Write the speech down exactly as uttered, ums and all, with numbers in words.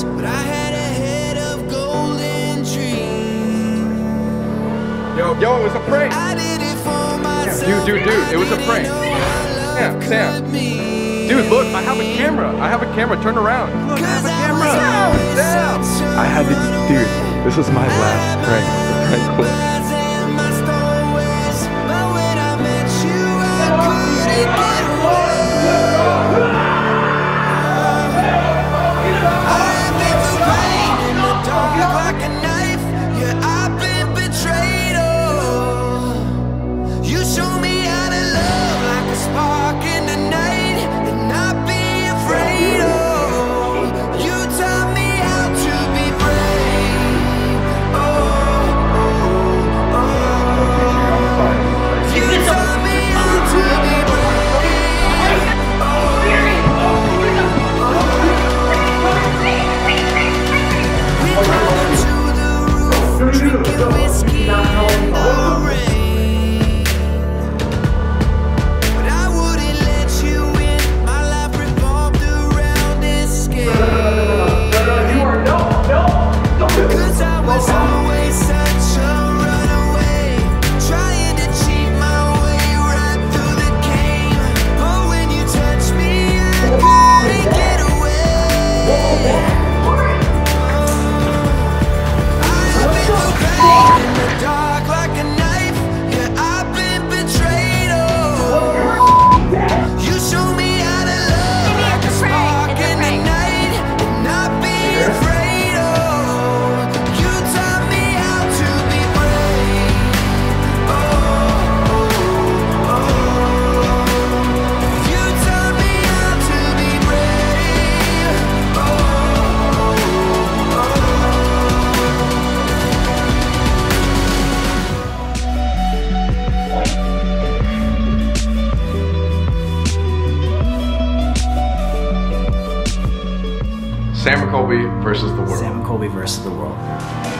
but I had a head of golden dreams. Yo, yo, it was a prank. I did it for myself. Dude, dude, dude, it was a prank. Yeah, Sam. Dude, look, I have a camera. I have a camera. Turn around. Look, I have a camera. Sam, Sam. I had to, dude, this was my last prank. The prank was. Sam McColby versus the world. Sam McColby versus the world.